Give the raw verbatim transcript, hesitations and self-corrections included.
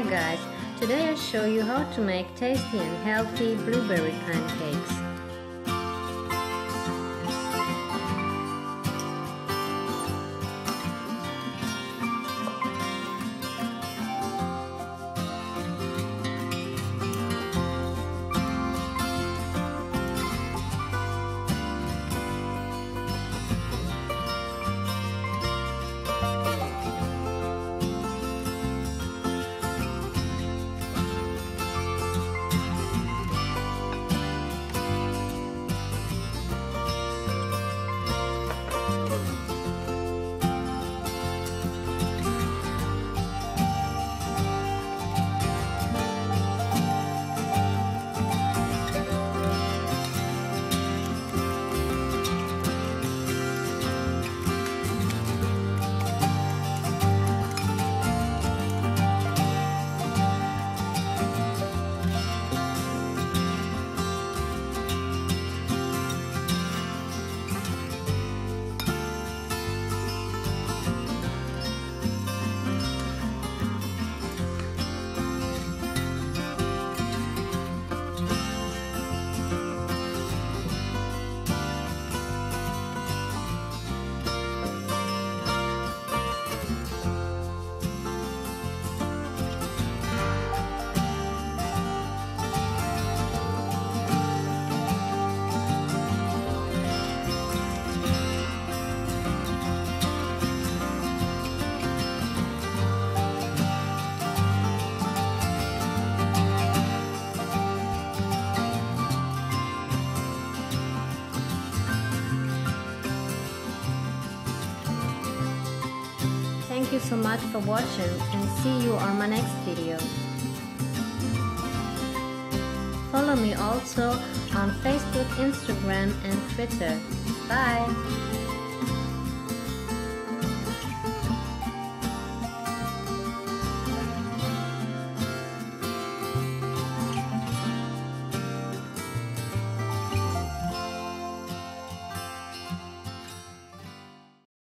guys, today I show you how to make tasty and healthy blueberry pancakes. Thank you so much for watching and see you on my next video. Follow me also on Facebook, Instagram and Twitter. Bye!